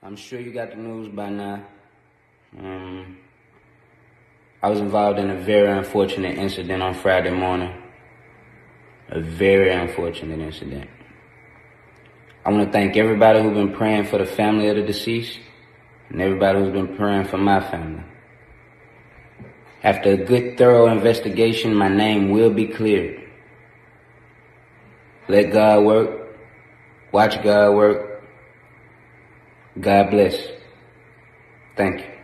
I'm sure you got the news by now. I was involved in a very unfortunate incident on Friday morning. A very unfortunate incident. I want to thank everybody who's been praying for the family of the deceased and everybody who's been praying for my family. After a good, thorough investigation, my name will be cleared. Let God work. Watch God work. God bless. Thank you.